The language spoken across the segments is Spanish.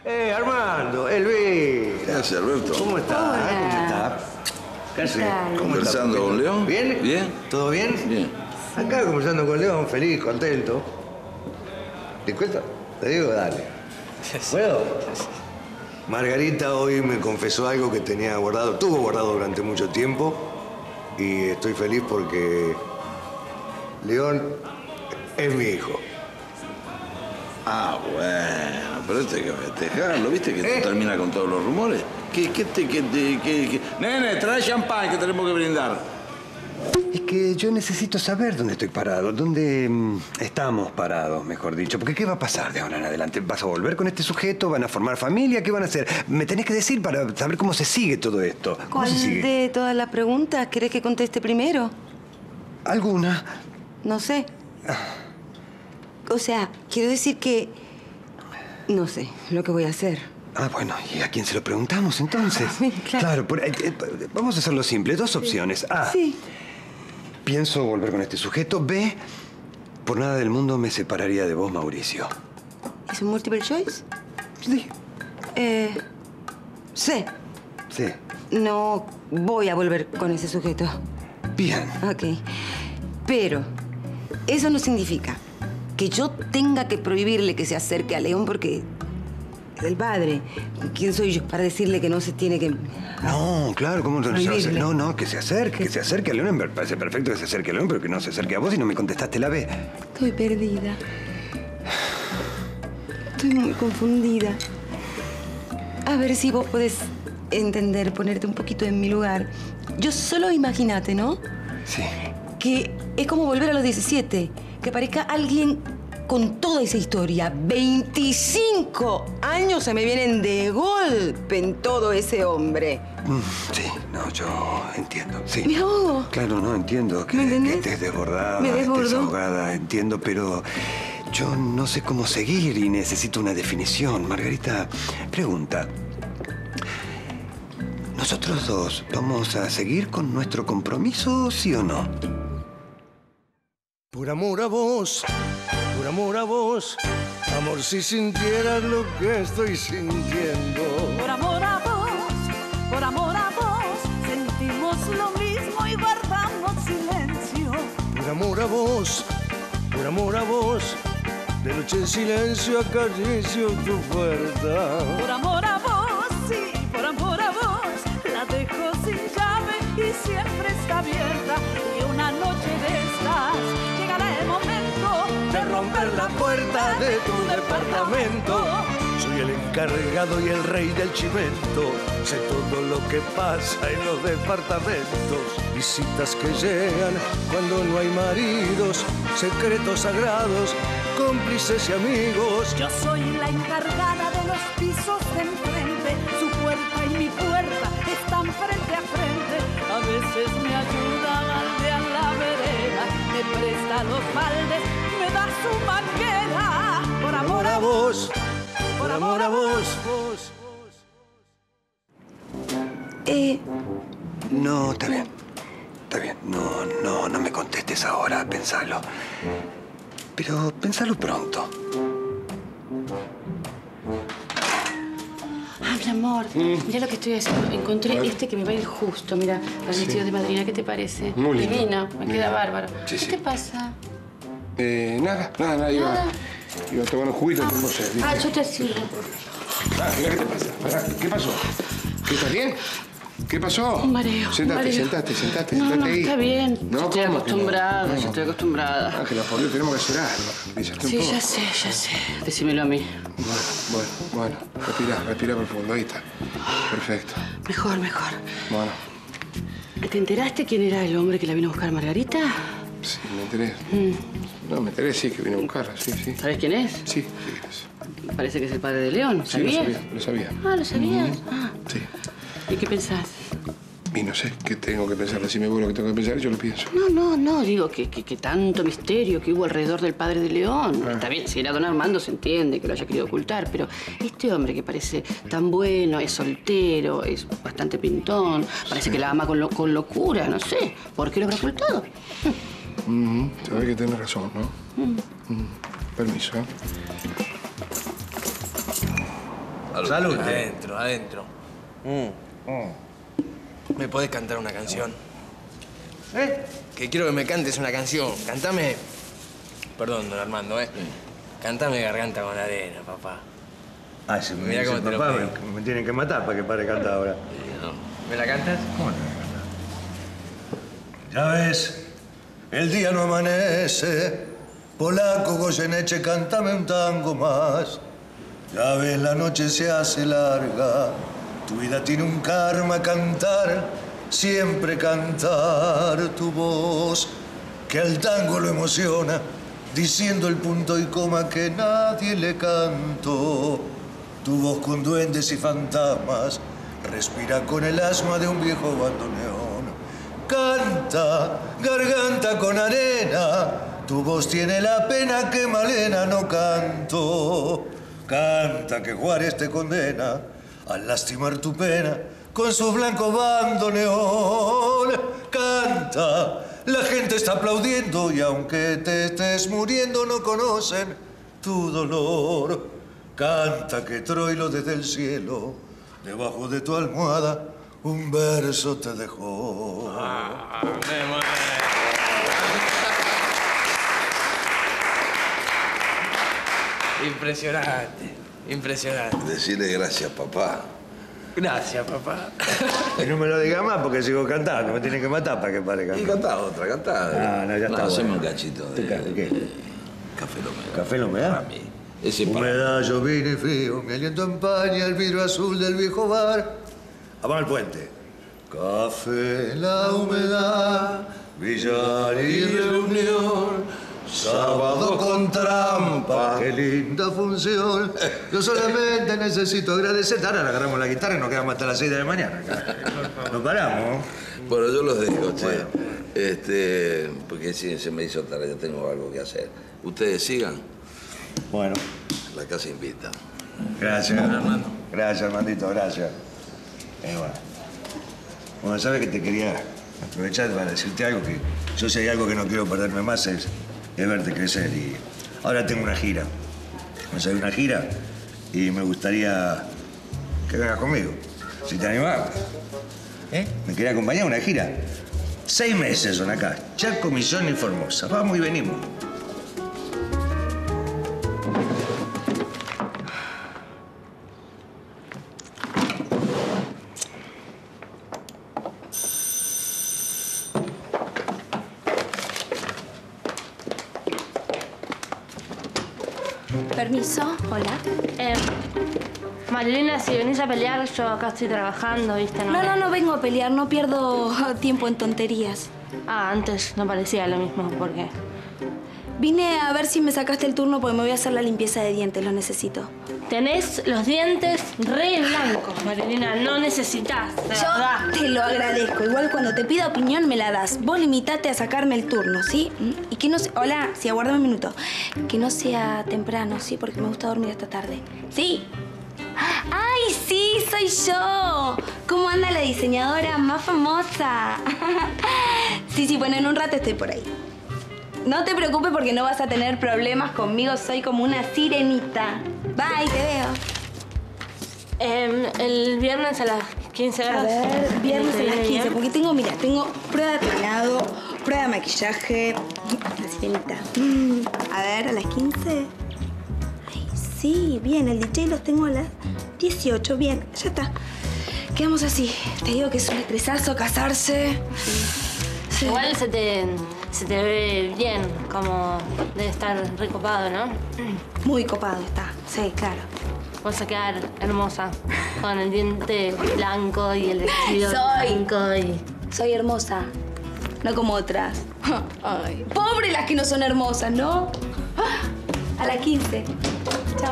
Armando, Luis. ¿Qué hace, Alberto? ¿Cómo está? Hola. ¿Cómo está? ¿Qué hace? ¿Conversando con León? ¿Bien? ¿Bien? ¿Todo bien? Bien. Acá conversando con León, feliz, contento. ¿Te cuento? Te digo, dale. ¿Puedo? Margarita hoy me confesó algo que tenía guardado, tuvo guardado durante mucho tiempo. Y estoy feliz porque León es mi hijo. Ah, bueno, pero esto hay que festejarlo. ¿Viste que esto termina con todos los rumores? Nene, trae champán que tenemos que brindar. Es que yo necesito saber dónde estoy parado, dónde estamos parados, mejor dicho. Porque ¿qué va a pasar de ahora en adelante? ¿Vas a volver con este sujeto? ¿Van a formar familia? ¿Qué van a hacer? Me tenés que decir para saber cómo se sigue todo esto. ¿Cómo ¿Cuál se sigue? de todas las preguntas querés que conteste primero? ¿Alguna? No sé. O sea, quiero decir que... No sé lo que voy a hacer. Ah, bueno, ¿y a quién se lo preguntamos entonces? Sí, claro. Vamos a hacerlo simple. Dos opciones. A. Sí. Pienso volver con este sujeto. B. Por nada del mundo me separaría de vos, Mauricio. ¿Es un multiple choice? Sí. C. Sí. No voy a volver con ese sujeto. Bien. Ok. Pero eso no significa que yo tenga que prohibirle que se acerque a León porque es el padre. ¿Quién soy yo para decirle que no se tiene que... No, claro, ¿cómo no se va a hacer? Prohibirle. No, que se acerque a León. Me parece perfecto que se acerque a León, pero que no se acerque a vos y no me contestaste la B. Estoy perdida. Estoy muy confundida. A ver si vos podés entender, ponerte un poquito en mi lugar. Yo solo imagínate, ¿no? Sí. Que es como volver a los 17. Que aparezca alguien con toda esa historia. 25 años se me vienen de golpe en todo ese hombre. Sí, no, yo entiendo, sí. Me ahogo. Claro, no, entiendo que ¿Me entendés? estés desbordada, Me estés desbordó. ahogada, entiendo, pero yo no sé cómo seguir y necesito una definición. Margarita, pregunta. ¿Nosotros dos vamos a seguir con nuestro compromiso, sí o no? Por amor a vos, amor, si sintieras lo que estoy sintiendo. Por amor a vos, sentimos lo mismo y guardamos silencio. Por amor a vos, de noche en silencio acaricio tu puerta. Por amor a vos, sí, por amor a vos, la dejo sin llave y siempre está abierta. Y una noche de estas llegará el momento De romper la puerta de tu departamento. Soy el encargado y el rey del chimento. Sé todo lo que pasa en los departamentos. Visitas que llegan cuando no hay maridos. Secretos sagrados, cómplices y amigos. Yo soy la encargada de los pisos de enfrente. Su puerta y mi puerta están frente a frente. A veces me ayuda a baldear la vereda, me presta los baldes, me da su manguera. Por amor a vos, por amor a vos. No, está bien. Está bien. No me contestes ahora, pensalo. Pero pensalo pronto. Ah, mi amor, mira lo que estoy haciendo. Encontré este que me va a ir justo. Mira, el vestido de madrina, ¿qué te parece? Muy lindo. Divino, me queda bárbaro. Sí, ¿Qué sí. te pasa? Nada, iba a tomar un juguito, no sé. ¿viste? Ah, yo te sirvo. Mira, ¿qué te pasa? Pará, ¿qué pasó? ¿Estás bien? ¿Qué pasó? Un mareo. Sentate No, ahí. está bien. No, Estoy ¿cómo que acostumbrada, no? yo estoy acostumbrada. Ángela, por Dios, tenemos que hacer algo. Dísate un Sí, poco. ya sé. Decímelo a mí. Bueno. Respira profundo. Ahí está. Perfecto. Mejor. Bueno, ¿Te enteraste quién era el hombre que la vino a buscar, Margarita? sí, me enteré. No, me enteré, sí, que vine a buscarla, sí. ¿Sabes quién es? Sí. Parece que es el padre de León. Sí, ¿Sabías? lo sabía. Ah, ¿lo sabías? Ah. Sí. ¿Y qué pensás? Y no sé qué tengo que pensar. Decime vos lo que tengo que pensar y yo lo pienso. No, digo que tanto misterio que hubo alrededor del padre de León. Está bien, si era don Armando se entiende que lo haya querido ocultar, pero este hombre que parece tan bueno, es soltero, es bastante pintón, parece que la ama con locura, no sé. ¿Por qué lo habrá ocultado? Sabés que tenés razón, ¿no? Permiso, ¿eh? Salud. Adentro, adentro. ¿Me podés cantar una canción? Que quiero que me cantes una canción. Cántame. Perdón, don Armando, Cántame Garganta con Arena, papá. Ah, si me Mirá dice cómo te lo papá, pido. me tienen que matar para que pare de cantar ahora. ¿Me la cantas? ¿Cómo no? Ya ves, el día no amanece. Polaco, Goyeneche, cántame un tango más. Ya ves, la noche se hace larga. Tu vida tiene un karma, cantar, siempre cantar tu voz, que al tango lo emociona, diciendo el punto y coma que nadie le cantó. Tu voz con duendes y fantasmas respira con el asma de un viejo bandoneón. Canta, garganta con arena, tu voz tiene la pena que Malena no cantó. Canta que Juárez te condena al lastimar tu pena con su blanco bandoneón. Canta, la gente está aplaudiendo y aunque te estés muriendo no conocen tu dolor. Canta que Troilo desde el cielo, debajo de tu almohada, un verso te dejó. Impresionante, impresionante. Decirle gracias, papá. Gracias, papá. Y no me lo diga más porque sigo cantando, me tienen que matar para que pare de Y cantar. cantá otra, cantá. No, ya está haceme bueno. un cachito ¿Qué? Café La Humedad. ¿Café La Humedad? Para mí. Ese para Humedad, llovina y frío, mi aliento empaña el vidrio azul del viejo bar. Vamos al puente. Café La Humedad, billar y reunión. Sábado con trampa, qué linda función. Yo solamente necesito agradecer. Ahora le agarramos la guitarra y nos quedamos hasta las 6 de la mañana. Nos paramos. Bueno, yo los dejo, che. Porque sí, se me hizo tarde, ya tengo algo que hacer. Ustedes sigan. Bueno. La casa invita. Gracias, Armando. Gracias, Armandito, gracias. Bueno, ¿sabes que te quería aprovechar para decirte algo? Que yo si hay algo que no quiero perderme más es verte crecer. Y ahora tengo una gira. Me sale una gira y me gustaría que vengas conmigo. Si te animás. Me quería acompañar a una gira. 6 meses son acá. Chaco, Misiones y Formosa. Vamos y venimos. Permiso, hola. Marilena, si venís a pelear, yo acá estoy trabajando, ¿viste? No vengo a pelear, no pierdo tiempo en tonterías. Ah, antes no parecía lo mismo, ¿por qué? Vine a ver si me sacaste el turno porque me voy a hacer la limpieza de dientes, lo necesito. Tenés los dientes re blancos, Marilena, no necesitas, de verdad. Yo te lo agradezco. Igual cuando te pida opinión me la das. Vos limitate a sacarme el turno, ¿sí? Y que no sea... Hola, sí, aguárdame un minuto. Que no sea temprano, ¿sí? Porque me gusta dormir hasta tarde. ¿Sí? ¡Ay, sí! ¡Soy yo! ¿Cómo anda la diseñadora más famosa? Sí, bueno, en un rato estoy por ahí. No te preocupes porque no vas a tener problemas conmigo. Soy como una sirenita. Bye, te veo. El viernes a las 15 horas. A ver, viernes a las 15. Porque tengo prueba de peinado, prueba de maquillaje. La sirenita. A ver, a las 15. Ay, sí, bien. El DJ los tengo a las 18. Bien, ya está. Quedamos así. Te digo que es un estresazo casarse. Sí. Igual se te ve bien, como debe estar recopado, ¿no? Muy copado está, sí, claro. Vas a quedar hermosa, con el diente blanco y el vestido blanco y... Soy hermosa, no como otras. Ay, pobre las que no son hermosas, ¿no? A las 15. Chao.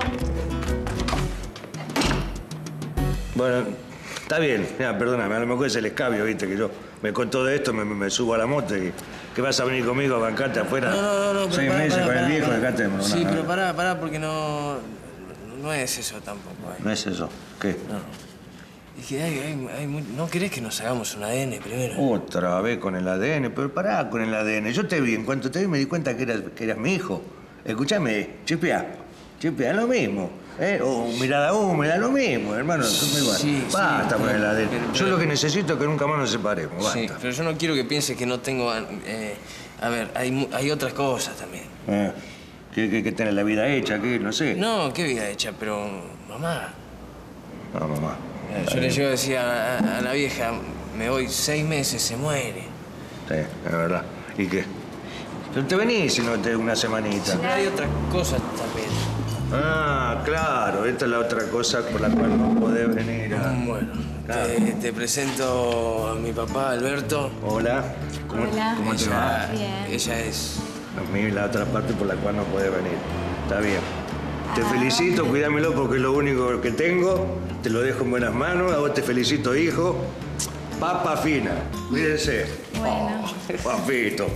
Bueno, está bien. Mira, perdóname, a lo mejor es el escabio, viste, que yo me con todo esto me subo a la moto y que vas a venir conmigo a bancarte afuera. No, 6 meses con el viejo, dejate de Sí, pero pará, porque no es eso tampoco. ¿No es eso? ¿Qué? No. Es que ¿no querés que nos hagamos un ADN primero? Otra vez con el ADN, pero pará con el ADN. Yo te vi, en cuanto te vi me di cuenta que eras mi hijo. Escúchame, chipea, es lo mismo. O mirada húmeda, lo mismo, hermano. Sí, basta con el ADN. pero- Yo lo que necesito es que nunca más nos separemos. Basta. Sí, pero yo no quiero que piense que no tengo... a ver, hay otras cosas también. ¿Qué tenés la vida hecha? ¿Qué? No sé. No, qué vida hecha, pero... Mamá. No, mamá. Yo le llevo a decir a la vieja, me voy 6 meses, se muere. Sí, es verdad. ¿Y qué? Pero te venís si no te una semanita. Sí, pero hay otras cosas también. Ah, claro. Esta es la otra cosa por la cual no podés venir a... Bueno, Claro. te presento a mi papá, Alberto. Hola. Hola. ¿Cómo te va? Bien. Ella es... La otra parte por la cual no podés venir. Está bien. Te felicito, cuídamelo porque es lo único que tengo. Te lo dejo en buenas manos. A vos te felicito, hijo. Papa fina. Cuídense. Bueno. Papito.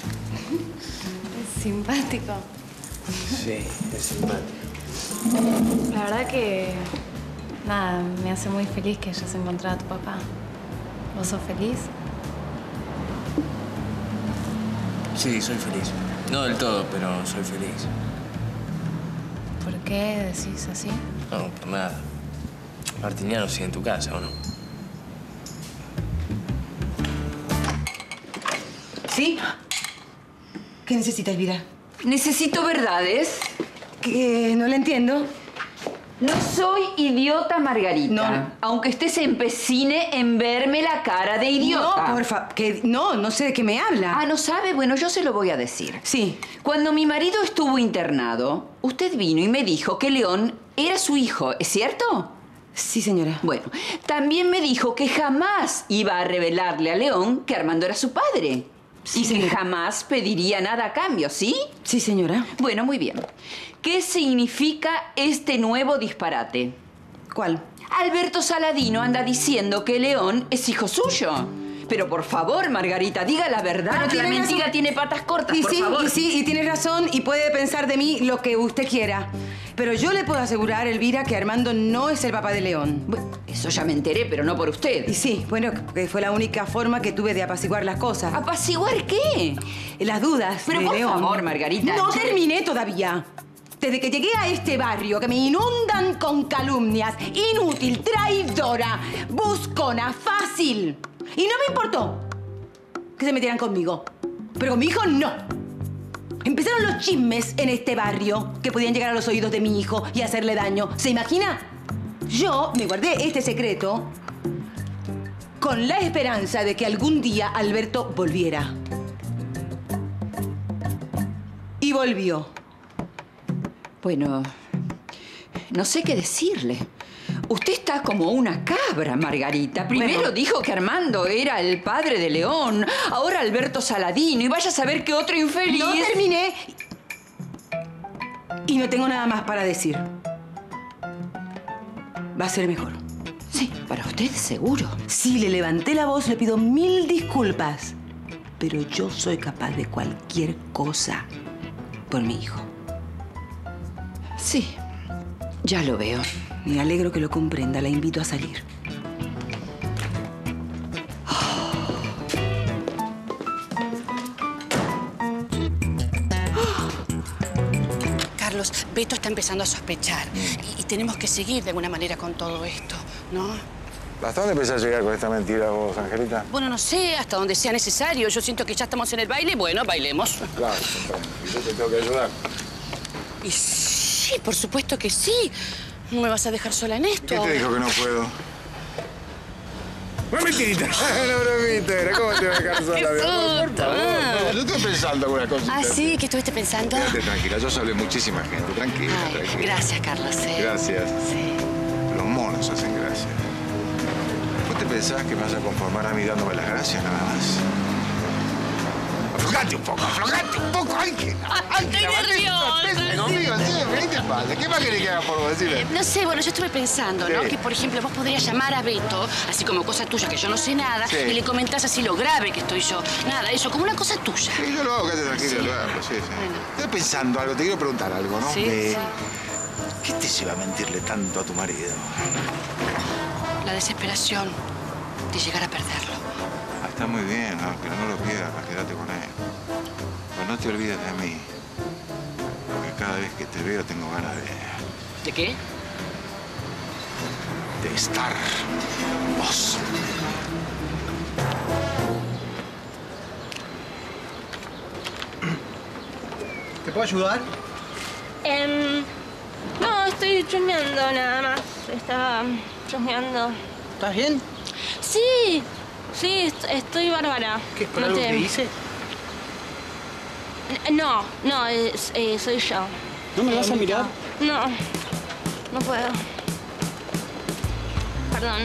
Es simpático. Sí, es simpático. La verdad que... Nada, me hace muy feliz que hayas encontrado a tu papá. ¿Vos sos feliz? Sí, soy feliz. No del todo, pero soy feliz. ¿Por qué decís así? No, por nada. Martiniano sigue en tu casa, ¿o no? ¿Sí? ¿Qué necesita, Elvira? Necesito verdades. Que no la entiendo. No soy idiota, Margarita. No. Aunque usted se empecine en verme la cara de idiota. No, porfa. Que no sé de qué me habla. Ah, ¿no sabe? Bueno, yo se lo voy a decir. Sí. Cuando mi marido estuvo internado, usted vino y me dijo que León era su hijo, ¿es cierto? Sí, señora. Bueno, también me dijo que jamás iba a revelarle a León que Armando era su padre. Sí, y que señora. jamás pediría nada a cambio, ¿sí? Sí, señora. Bueno, muy bien. ¿Qué significa este nuevo disparate? ¿Cuál? Alberto Saladino anda diciendo que León es hijo suyo. Pero por favor, Margarita, diga la verdad. Pero La tiene mentira razón. tiene patas cortas, Y por sí, favor. y tiene razón y puede pensar de mí lo que usted quiera. Pero yo le puedo asegurar, Elvira, que Armando no es el papá de León. Bueno, eso ya me enteré, pero no por usted. Y sí, bueno, que fue la única forma que tuve de apaciguar las cosas. ¿Apaciguar qué? Las dudas Pero de por León. favor, Margarita. No terminé todavía. Desde que llegué a este barrio, que me inundan con calumnias, inútil, traidora, buscona, fácil. Y no me importó que se metieran conmigo. Pero con mi hijo no. Empezaron los chismes en este barrio que podían llegar a los oídos de mi hijo y hacerle daño. ¿Se imagina? Yo me guardé este secreto con la esperanza de que algún día Alberto volviera. Y volvió. Bueno, no sé qué decirle. Usted está como una cabra, Margarita. Primero Bueno. dijo que Armando era el padre de León, ahora Alberto Saladino, y vaya a saber qué otro infeliz... No terminé. Y no tengo nada más para decir. Va a ser mejor. Sí, para usted seguro. Si le levanté la voz, le pido 1000 disculpas. Pero yo soy capaz de cualquier cosa por mi hijo. Sí, ya lo veo. Me alegro que lo comprenda. La invito a salir. Carlos, Beto está empezando a sospechar. Y tenemos que seguir de alguna manera con todo esto, ¿no? ¿Hasta dónde empezás a llegar con esta mentira vos, Angelita? Bueno, no sé, hasta donde sea necesario. Yo siento que ya estamos en el baile. Bueno, bailemos. Claro, comprendo. Y yo te tengo que ayudar. Y sí, por supuesto que sí. ¿No me vas a dejar sola en esto? ¿Quién te dijo que no puedo? ¡Una mentirita! ¡Una bromita! ¿Cómo te voy a dejar sola? ¡Qué mi amor? Por susto! favor, no, yo estoy pensando alguna cosita. Ah, sí, ¿qué estuviste pensando? Quédate tranquila, yo salvé muchísima gente. Tranquila, Ay, tranquila. gracias, Carlos. Gracias. Sí. Los monos hacen gracia. ¿Vos te pensás que me vas a conformar a mí dándome las gracias nada más? Aflojate un poco, Ángel. Estoy nerviosa. Conmigo, sí, ¿qué te pasa? ¿Qué más querés que haga por vos? Decime. No sé, bueno, yo estuve pensando, ¿no? Sí. Que, por ejemplo, vos podrías llamar a Beto, así como cosa tuya, que yo no sé nada, Sí. y le comentás así lo grave que estoy yo. Nada, eso, como una cosa tuya. Sí, yo lo hago, quédate tranquilo, Sí. lo hago, sí, sí. Bueno. Estoy pensando algo, te quiero preguntar algo, ¿no? Sí, sí. ¿Qué te lleva a mentirle tanto a tu marido? La desesperación de llegar a perderlo. Ah, está muy bien, ¿no? Pero no lo pierdas, quédate con él. Pero no te olvides de mí. Porque cada vez que te veo tengo ganas ¿De qué? De estar vos. ¿Te puedo ayudar? No, estoy chusmeando nada más. Estaba chusmeando. ¿Estás bien? Sí, sí, estoy bárbara. ¿Qué es por algo que hice? No, soy yo. ¿No me vas a mirar? No, no puedo. Perdón.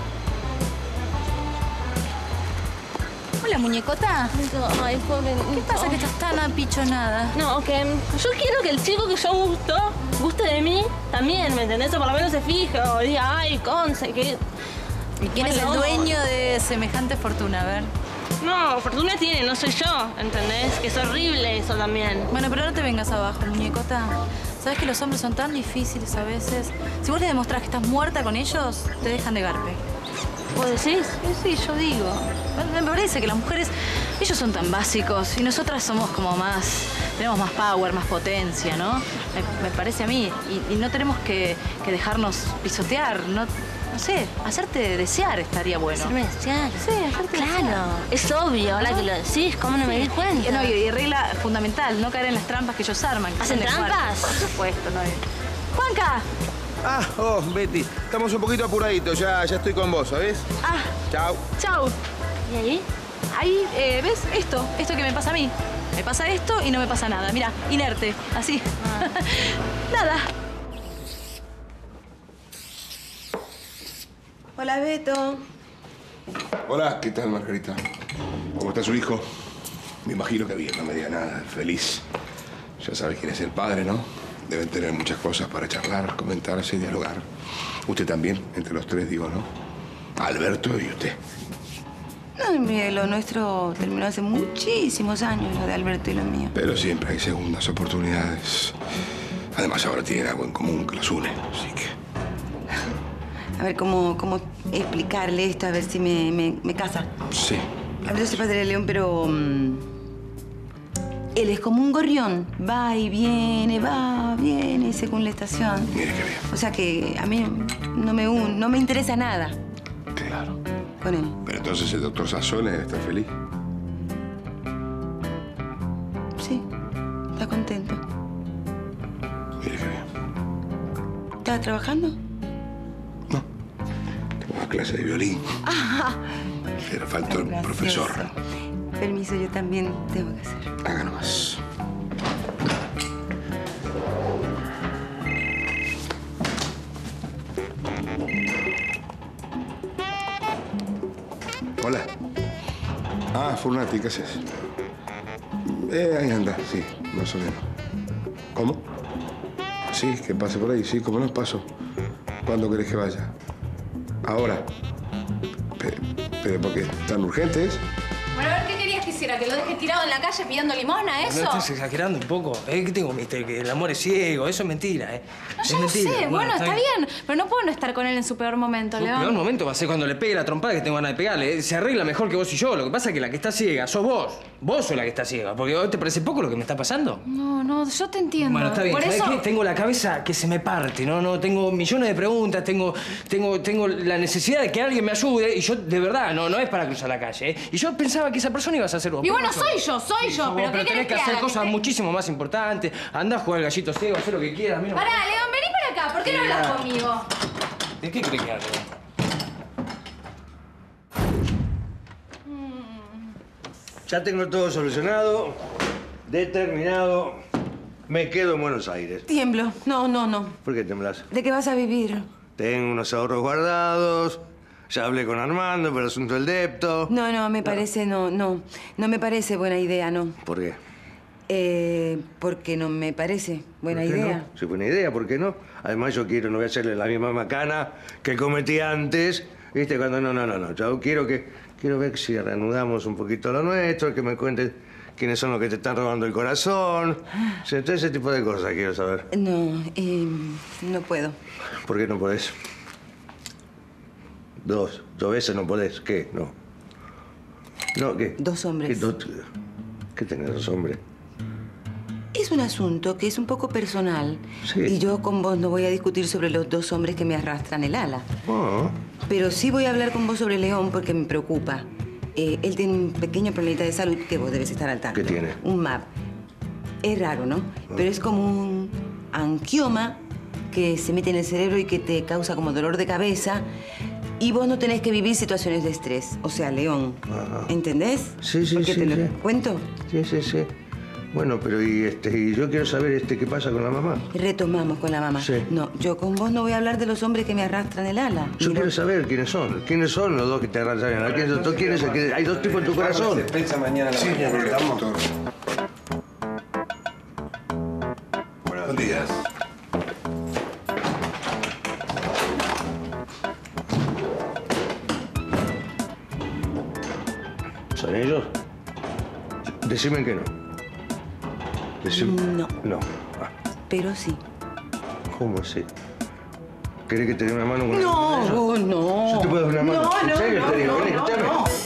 Hola, muñecota. Ay, pobre. ¿Qué pasa que estás tan apichonada? No, que yo quiero que el chico que yo guste de mí también, ¿me entendés? O por lo menos se fije o diga, ay, Conce, que... ¿Y quién es el dueño de semejante fortuna? A ver. No, fortuna tiene, no soy yo, ¿entendés? Que es horrible eso también. Bueno, pero no te vengas abajo, muñecota. ¿Sabes que los hombres son tan difíciles a veces? Si vos le demostrás que estás muerta con ellos, te dejan de garpe. ¿Vos decís? Sí, yo digo. Me parece que las mujeres, ellos son tan básicos y nosotras somos como más, tenemos más power, más potencia, ¿no? Me parece a mí. Y no tenemos que dejarnos pisotear, no sé, hacerte desear estaría bueno. ¿Hacerme desear? Sí, hacerte Claro, desear. es obvio, ahora que lo decís, ¿cómo no me di cuenta? No, y regla fundamental, no caer en las trampas que ellos arman. Que ¿Hacen son de trampas? muerte. Por supuesto, no. ¡Juanca! Ah, Betty, estamos un poquito apuraditos, ya estoy con vos, ¿sabés? Ah. Chao. Chau. ¿Y ahí? Ahí, ¿ves? Esto que me pasa a mí. Me pasa esto y no me pasa nada. Mira, inerte, así. Nada. Hola, Beto. Hola, ¿qué tal, Margarita? ¿Cómo está su hijo? Me imagino que bien, no me diga nada, feliz. Ya sabe quién es el padre, ¿no? Deben tener muchas cosas para charlar, comentarse y dialogar. Usted también, entre los tres, digo, ¿no? Alberto y usted. No, mire, lo nuestro terminó hace muchísimos años, lo de Alberto y lo mío. Pero siempre hay segundas oportunidades. Además, ahora tienen algo en común que los une, así que... A ver, ¿cómo explicarle esto? A ver si me casa. Sí. Alberto es el padre de León, pero... él es como un gorrión. Va, viene, según la estación. Mire qué bien. O sea que a mí no me interesa nada. Claro. Con él. Pero entonces el doctor Sassone está feliz. Sí, está contento. Mire qué bien. ¿Estás trabajando? Tengo una clase de violín. Ah, Pero faltó el profesor. permiso, yo también tengo que hacer. Haga nomás. Hola. Ah, Furnati, ¿qué haces? Ahí anda, sí, más o menos. ¿Cómo? Sí, que pase por ahí, sí, ¿cómo no paso? ¿Cuándo querés que vaya? ¿Ahora? ¿Pero por qué? ¿Tan urgente es? Bueno, a ver, ¿qué querías que hiciera? ¿Que lo deje tirado en la calle pidiendo limosna, eso? No estás exagerando un poco. ¿Qué tengo misterio? Que el amor es ciego. Eso es mentira, ¿eh? No, es yo lo mentira. sé. Bueno, está bien. Pero no puedo no estar con él en su peor momento, El León. peor momento va a ser cuando le pegue la trompada que tengo ganas de pegarle. Se arregla mejor que vos y yo. Lo que pasa es que la que está ciega sos vos. Vos sos la que está ciega. Porque ¿te parece poco lo que me está pasando? No, yo te entiendo. Bueno, está bien. Por ¿Sabés eso... qué? Tengo la cabeza que se me parte, ¿no? Tengo millones de preguntas, tengo la necesidad de que alguien me ayude y yo, de verdad, no es para cruzar la calle, ¿eh? Y yo pensaba que esa persona ibas a ser vos. Y bueno, ¿Por qué soy sos yo, vos? soy Sí, yo. sos Pero vos, ¿qué tenés querés que que hacer haga? cosas muchísimo más importantes. Andá a jugar al gallito ciego, haz lo que quieras. A mí no me- Pará, León, vení para acá. ¿Por qué no hablas conmigo? ¿De qué crees que hablo? Ya tengo todo solucionado, determinado. Me quedo en Buenos Aires. Tiemblo. No. ¿Por qué temblas? ¿De qué vas a vivir? Tengo unos ahorros guardados. Ya hablé con Armando por el asunto del depto. No, me parece, no me parece buena idea, no. ¿Por qué? Porque no me parece buena ¿Por qué idea. no? Sí, buena idea, ¿por qué no? Además yo no voy a hacerle la misma macana que cometí antes. ¿Viste? Cuando no. Yo quiero ver si reanudamos un poquito lo nuestro, que me cuentes quiénes son los que te están robando el corazón. O sea, todo ese tipo de cosas quiero saber. No puedo. ¿Por qué no podés? Dos veces no podés. ¿Qué? No, ¿qué? Dos hombres. ¿Qué tenés dos hombres? Es un asunto que es un poco personal. Sí. Y yo con vos no voy a discutir sobre los dos hombres que me arrastran el ala. Oh. Pero sí voy a hablar con vos sobre León porque me preocupa. Él tiene un pequeño problemita de salud que vos debes estar al tanto. ¿Qué tiene? Un MAP. Es raro, ¿no? Pero es como un angioma que se mete en el cerebro y que te causa como dolor de cabeza. Y vos no tenés que vivir situaciones de estrés. O sea, León. Ajá. ¿Entendés? Sí, sí, ¿Por qué sí, te lo sí. cuento? Sí, sí, sí. Bueno, pero y yo quiero saber qué pasa con la mamá. Retomamos con la mamá. Sí. No, yo con vos no voy a hablar de los hombres que me arrastran el ala. Yo quiero saber quiénes son. ¿Quiénes son los dos que te arrastran el ala? ¿Quién es el que... Hay dos tipos en tu corazón. Pensa mañana a la mañana. doctor. Buenos días. ¿Son ellos? Decime que no. No. No. Pero sí. ¿Cómo así? ¿Querés que te dé una mano con No, vos no. Yo te puedo dar una mano. ¿En serio te digo? Vení, escuchame.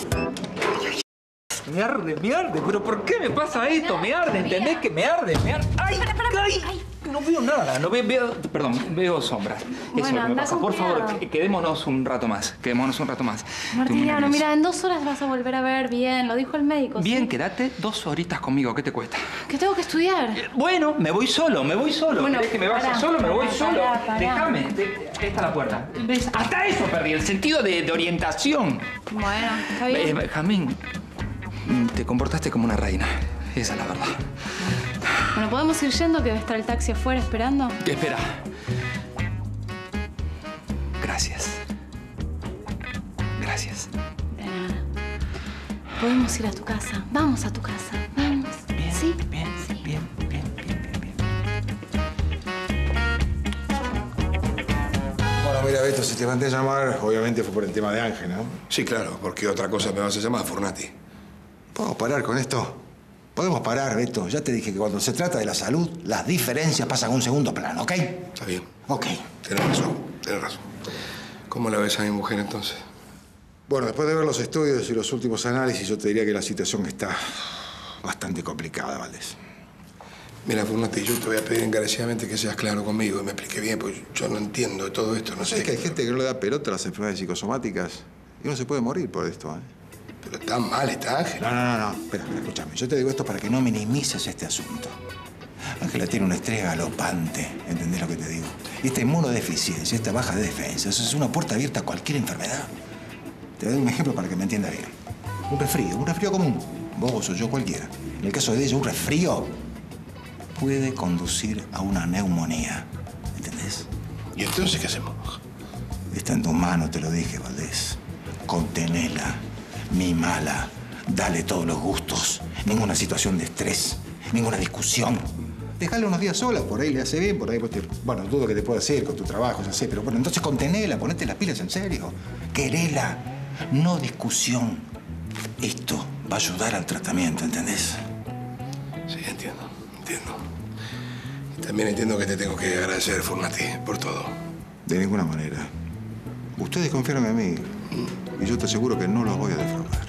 Me arde, pero ¿por qué me pasa esto? Me arde, ¿entendés que me arde? ¡Ay! ¡Ay! No veo nada, no veo... Perdón, veo sombras. Bueno, Eso es lo que me anda pasa. con Por favor, cuidado. quedémonos un rato más. Martiniano, mira, en 2 horas vas a volver a ver bien, lo dijo el médico. Bien, ¿sí? quédate 2 horitas conmigo, ¿qué te cuesta? Que tengo que estudiar. Bueno, me voy solo. Bueno, ¿Querés que me vaya pará, solo? Me voy pará, solo. pará. Déjame. Esta es la puerta. ¿Ves? Hasta eso perdí, el sentido de orientación. Bueno, está bien. Benjamín, te comportaste como una reina. Esa es la verdad. Bueno, ¿podemos ir yendo que debe estar el taxi afuera esperando? Espera. Gracias. Gracias. De nada. Podemos ir a tu casa. Vamos a tu casa. Vamos. Bien, ¿Sí? bien, Sí. bien. Bueno, mira, Beto, si te mandé a llamar, obviamente fue por el tema de Ángel, ¿no? Sí, claro, porque otra cosa me vas a llamar, Furnati. ¿Podemos parar con esto? Podemos parar, Beto. Ya te dije que cuando se trata de la salud, las diferencias pasan a un segundo plano, ¿ok? Está bien. Ok. Tenés razón. ¿Cómo la ves a mi mujer entonces? Bueno, después de ver los estudios y los últimos análisis, yo te diría que la situación está bastante complicada, Valdés. Mira, Furnati, yo te voy a pedir encarecidamente que seas claro conmigo y me explique bien, porque yo no entiendo de todo esto, no sé. Es que hay gente que no le da pelota a las enfermedades psicosomáticas y uno se puede morir por esto, ¿eh? Pero tan mal está Ángel. No. Espera, escúchame. Yo te digo esto para que no minimices este asunto. Ángela tiene un estrés galopante, ¿entendés lo que te digo? Y esta inmunodeficiencia, esta baja de defensa, eso es una puerta abierta a cualquier enfermedad. Te doy un ejemplo para que me entiendas bien. Un resfrío común. Vos o yo, cualquiera. En el caso de ella, un resfrío puede conducir a una neumonía. ¿Entendés? ¿Y entonces qué hacemos? Está en tus manos, te lo dije, Valdés. Contenela, mimala, dale todos los gustos. Ninguna situación de estrés, ninguna discusión. Dejale unos días sola, por ahí le hace bien, por ahí... Bueno, dudo que te pueda hacer con tu trabajo, ya sé, pero bueno, entonces contenela, ponete las pilas en serio. Querela, no discusión. Esto va a ayudar al tratamiento, ¿entendés? Sí, entiendo. Y también entiendo que te tengo que agradecer, Furnati, por todo. De ninguna manera. Ustedes confiaron en mí y yo te aseguro que no los voy a defraudar.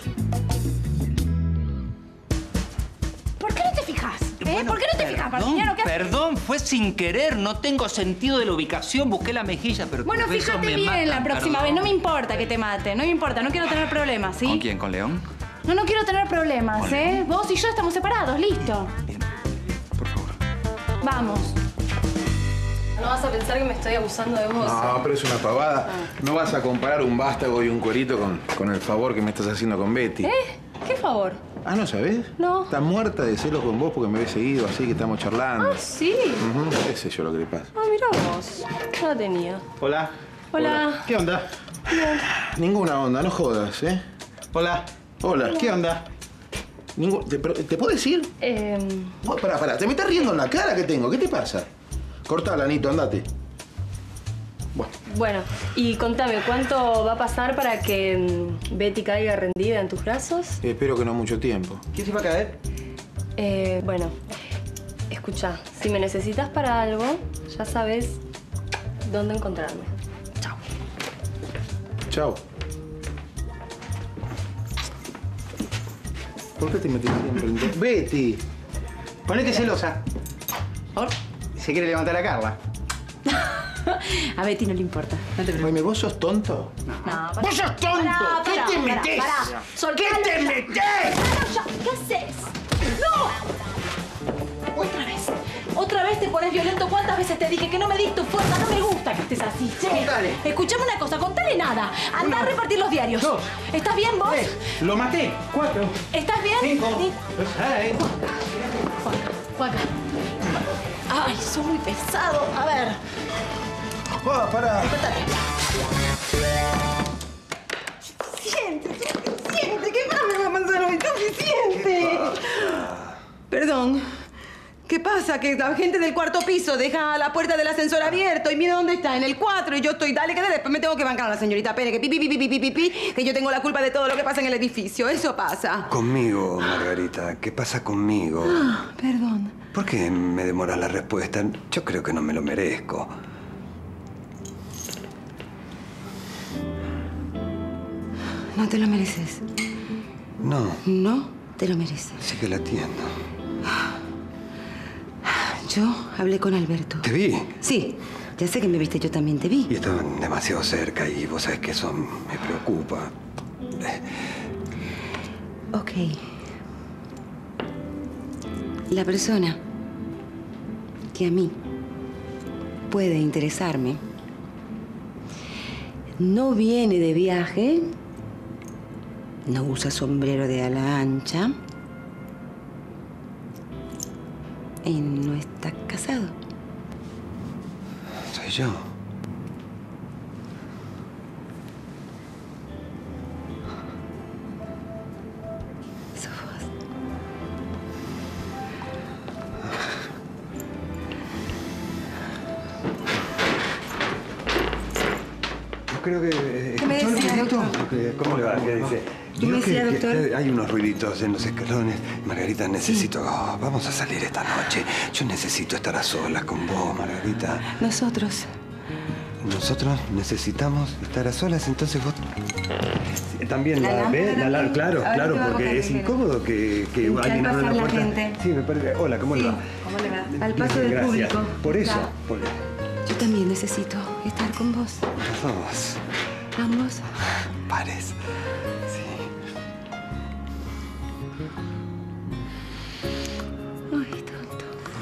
¿Por qué no te fijas? ¿Por qué no te fijas, Martiniano? ¿Qué haces? Perdón, fue sin querer. No tengo sentido de la ubicación. Busqué la mejilla, pero Bueno, tus besos fíjate me bien matan, la próxima perdón. vez. No me importa que te mate. No me importa. No quiero tener problemas, ¿sí? ¿Con quién? ¿Con León? No quiero tener problemas, ¿eh? Vos y yo estamos separados. Listo. Bien. Por favor. Vamos. No vas a pensar que me estoy abusando de vos. No, pero es una pavada. No vas a comparar un vástago y un cuerito con el favor que me estás haciendo con Betty. ¿Qué favor? Ah, ¿no sabés? No. Está muerta de celos con vos porque me ves seguido así que estamos charlando. Ah, sí. Qué sé yo lo que le pasa. Ah, mirá vos. No la tenía. Hola. Hola. ¿Qué onda? Bien. Ninguna onda, no jodas, ¿eh? Hola. Hola. ¿Qué onda? ¿Te puedo decir? Pará. ¿Te me estás riendo en la cara que tengo? ¿Qué te pasa? Cortala, Anito, andate. Bueno, y contame, ¿cuánto va a pasar para que Betty caiga rendida en tus brazos? Espero que no mucho tiempo. ¿Quién se va a caer? Bueno, escucha, si me necesitas para algo, ya sabes dónde encontrarme. Chao. Chao. ¿Por qué te metes siempre en Betty, Ponete celosa. ¿Por? Se quiere levantar a Carla. A Betty no le importa. No te preocupes. Jaime, ¿vos sos tonto? No, ¡Vos sos tonto! ¿Qué te metés? ¿Qué te metés? ¿Qué haces? ¡No! Otra vez te pones violento. ¿Cuántas veces te dije que no me dis tu fuerza? No me gusta que estés así. Sí. Contale. Escuchame una cosa, contale nada. Anda a repartir los diarios. 2. ¿Estás bien vos? 3. Lo maté. 4. ¿Estás bien? 5. 6. Juaca. Ay, sos muy pesado. A ver. Pará. Despertate. Siente. ¿Qué más me va a pasar hoy? Suficiente. Perdón. ¿Qué pasa? Que la gente del cuarto piso deja la puerta del ascensor abierto y mira dónde está, en el 4, y yo estoy, dale que después me tengo que bancar a la señorita Pérez, que que yo tengo la culpa de todo lo que pasa en el edificio. Eso pasa. Conmigo, Margarita. ¿Qué pasa conmigo? Perdón. ¿Por qué me demoras la respuesta? Yo creo que no me lo merezco. No te lo mereces. No. No te lo mereces. Sí que la atiendo. Yo hablé con Alberto. ¿Te vi? Sí, ya sé que me viste, yo también te vi. Y estaban demasiado cerca y vos sabés que eso me preocupa. Ok. La persona que a mí puede interesarme no viene de viaje, no usa sombrero de ala ancha y no está casado. Soy yo. Sos vos. Yo creo que... ¿Qué me decía, doctor? ¿Cómo le va? ¿Qué dice? ¿Qué me decía, doctor? Hay unos ruiditos en los escalones. Margarita, necesito... vamos a salir esta noche. Yo necesito estar a solas con vos, Margarita. Nosotros. Nosotros necesitamos estar a solas, entonces vos... También La la lámpara ves, también. claro, Ahora claro, te va a porque bajar es el incómodo que alguien abra pasar la la puerta. gente. Sí, me parece. Hola, ¿cómo le va? ¿Cómo le va? Al paso del Gracias. público. Por eso. Claro. Yo también necesito estar con vos. Los dos. Ambos. Pares. Ay, tonto.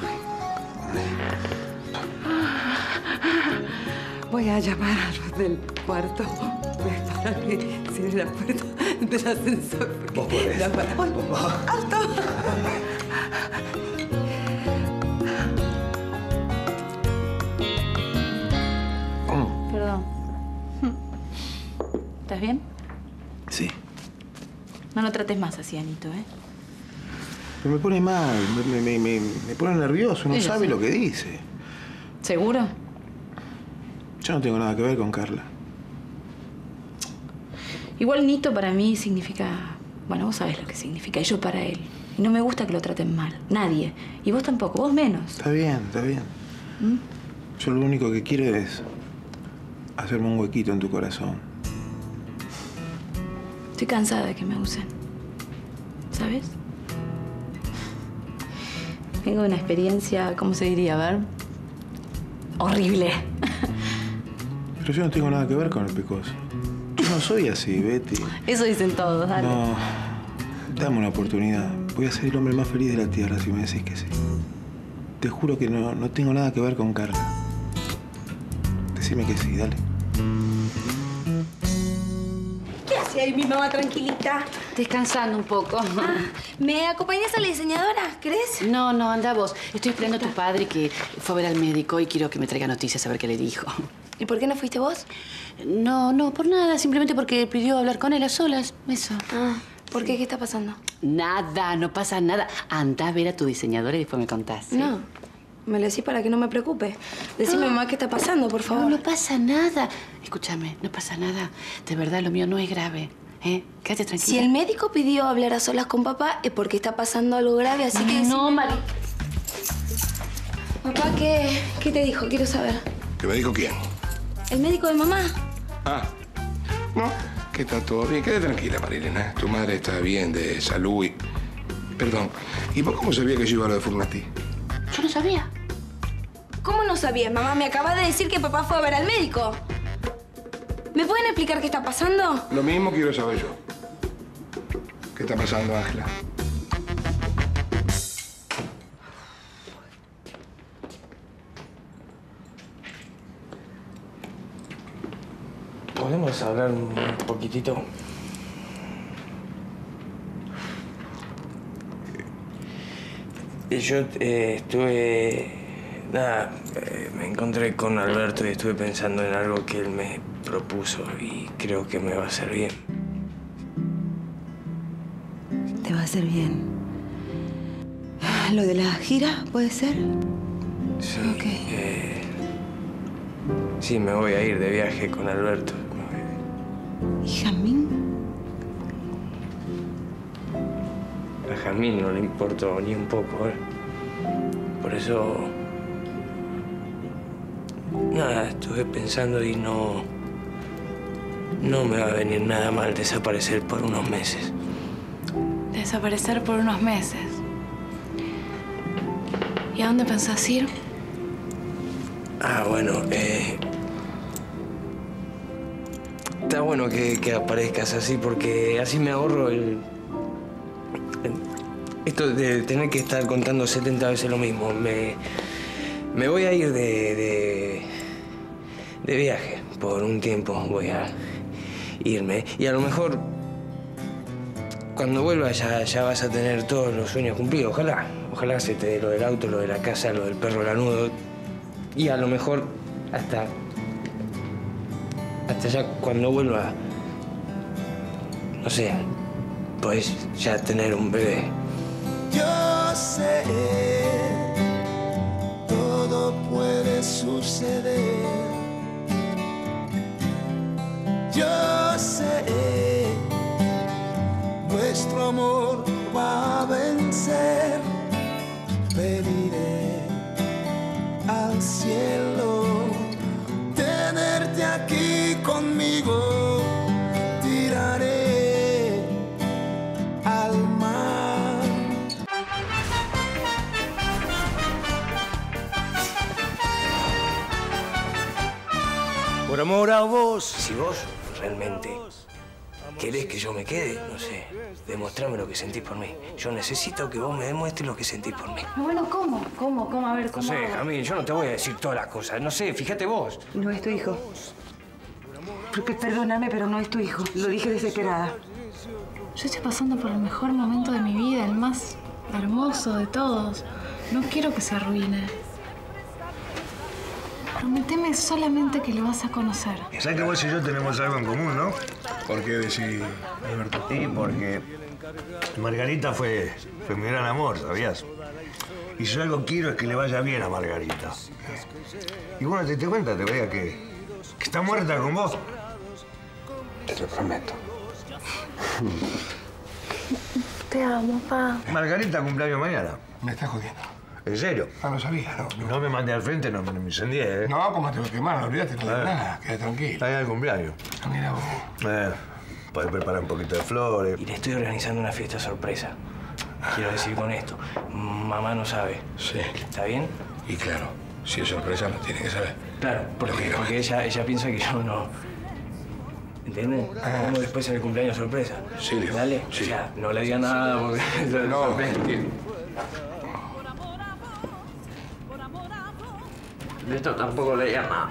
Voy a llamar a los del cuarto para que cierre la puerta del ascensor. Vos podés. ¡Alto! Perdón. ¿Estás bien? Sí. No lo trates más así, Anito, ¿eh? Pero me pone mal, me pone nervioso, no Sí, sabe sí. lo que dice. ¿Seguro? Yo no tengo nada que ver con Carla. Igual Nito para mí significa... Bueno, vos sabés lo que significa. Y yo para él. Y no me gusta que lo traten mal. Nadie. Y vos tampoco. Vos menos. Está bien, está bien. ¿Mm? Yo lo único que quiero es hacerme un huequito en tu corazón. Estoy cansada de que me usen. ¿Sabes? Tengo una experiencia, ¿cómo se diría? A ver. Horrible. Pero yo no tengo nada que ver con el pecoso. Yo no soy así, Betty. Eso dicen todos, dale. No. Dame una oportunidad. Voy a ser el hombre más feliz de la tierra si me decís que sí. Te juro que no tengo nada que ver con Carla. Decime que sí, dale. ¿Qué hace ahí mi mamá tranquilita? Descansando un poco. ¿Me acompañas a la diseñadora, crees? No, anda vos. Estoy esperando a tu padre que fue a ver al médico y quiero que me traiga noticias a ver qué le dijo. ¿Y por qué no fuiste vos? No, por nada. Simplemente porque pidió hablar con él a solas. Eso. ¿Por qué? ¿Qué está pasando? Nada, no pasa nada. Anda a ver a tu diseñadora y después me contás. ¿sí? No. Me lo decís para que no me preocupe. Decime, mamá, ¿qué está pasando, por favor? No pasa nada. Escúchame, no pasa nada. De verdad, lo mío no es grave. Quédate tranquila. Si el médico pidió hablar a solas con papá, es porque está pasando algo grave, así que... No, Mari. Papá, ¿qué te dijo? Quiero saber. ¿Qué me dijo quién? ¿El médico de mamá? Ah. No, que está todo bien. Quédate tranquila, Marilena. Tu madre está bien de salud y... Perdón. ¿Y vos cómo sabías que yo iba a lo de Furnati? Yo no sabía. ¿Cómo no sabías, mamá? Me acabas de decir que papá fue a ver al médico. ¿Me pueden explicar qué está pasando? Lo mismo quiero saber yo. ¿Qué está pasando, Ángela? ¿Podemos hablar un poquitito? Yo estuve... Nada, me encontré con Alberto y estuve pensando en algo que él me propuso y creo que me va a hacer bien. Te va a hacer bien. ¿Lo de la gira puede ser? Sí. Ok. Sí, me voy a ir de viaje con Alberto. ¿Y Jamín? A Jamín no le importó ni un poco, ¿eh? Por eso... Nada, estuve pensando y no me va a venir nada mal desaparecer por unos meses. Desaparecer por unos meses. ¿Y a dónde pensás ir? Bueno, está bueno que aparezcas así porque así me ahorro esto de tener que estar contando 70 veces lo mismo. Me voy a ir de viaje por un tiempo. Voy a irme y a lo mejor cuando vuelvas ya vas a tener todos los sueños cumplidos. Ojalá se te dé lo del auto, lo de la casa, lo del perro lanudo. Y a lo mejor hasta ya cuando vuelva, no sé, podés ya tener un bebé. Yo sé, todo puede suceder. Yo sé, nuestro amor va a vencer. Pediré al cielo tenerte aquí conmigo. Tiraré al mar. Por amor a vos. Si vos realmente querés que yo me quede, no sé, demostrame lo que sentís por mí. Yo necesito que vos me demuestres lo que sentís por mí. Bueno, ¿cómo? ¿Cómo? A ver, No ¿cómo? sé, Jamín, yo no te voy a decir todas las cosas. No sé, fíjate vos. No es tu hijo. Perdóname, pero no es tu hijo. Lo dije desesperada. Yo estoy pasando por el mejor momento de mi vida, el más hermoso de todos. No quiero que se arruine. Prométeme solamente que lo vas a conocer. ¿Sabes que vos y yo tenemos algo en común, no? ¿Por qué decís, Alberto? Sí, porque Margarita fue mi gran amor, ¿sabías? Y si yo algo quiero es que le vaya bien a Margarita. Y bueno, te cuenta, te veía que está muerta con vos. Te lo prometo. Te amo, pa. Margarita cumpleaños mañana. Me estás jodiendo. ¿En serio? Ah, no sabía, no. No me mandé al frente, no me incendié, ¿eh? No, como te voy a quemar, no olvídate, no digo nada. Quédate tranquilo. Está bien el cumpleaños. Ah, mira vos. Podés preparar un poquito de flores. Y le estoy organizando una fiesta sorpresa. Quiero decir con esto, mamá no sabe. Sí. ¿Está bien? Y claro, si es sorpresa no tiene que saber. Claro, porque ella piensa que yo no... ¿Entiendes? Como después en el cumpleaños sorpresa. Sí, Leo. Dale. Sí. O sea, no le diga nada porque... No, de esto tampoco le diga nada.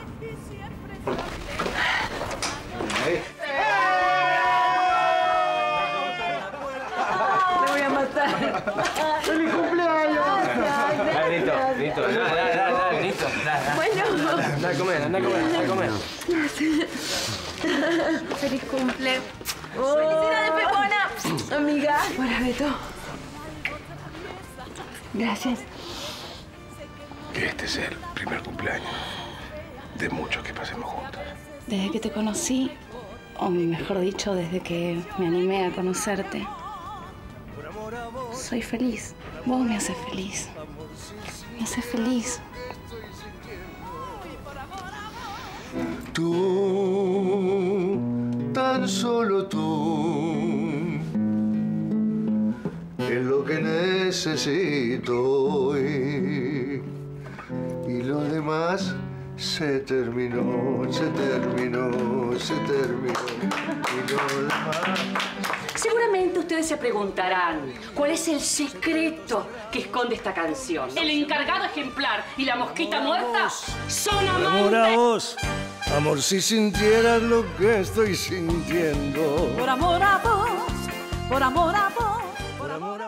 Me voy a matar. ¡Feliz cumpleaños! Listo. Dale, listo. Bueno. Anda a comer. Feliz cumple. ¡Felicidades, Pepona! Amiga. Hola, Beto. Gracias. Que este sea el primer cumpleaños de muchos que pasemos juntos. Desde que te conocí, o mejor dicho, desde que me animé a conocerte, soy feliz. Vos me haces feliz. Me haces feliz. Tú, tan solo tú, Es lo que necesito hoy. Y lo demás se terminó, se terminó, se terminó. Y lo demás. Seguramente ustedes se preguntarán cuál es el secreto que esconde esta canción. El encargado ejemplar y la mosquita muerta son Por amantes. amor a vos, amor, si sintieras lo que estoy sintiendo. Por amor a vos, por amor a vos, por amor a